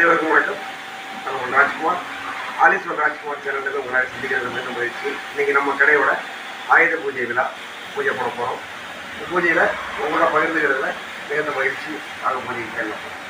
அனைவருக்கும் வணக்கம். நான் ராஜ்குமார் ராஜ்குமார் சேனலில் உங்களால் சந்திக்கிறது மீண்டும் முயற்சி. இன்றைக்கி நம்ம கடையோட ஆயுத பூஜை விழா பூஜை பண்ண போகிறோம். பூஜையில் உங்களோட பகிர்ந்துக்கிறதுல மிகுந்த மகிழ்ச்சி ஆக போகிறீங்க.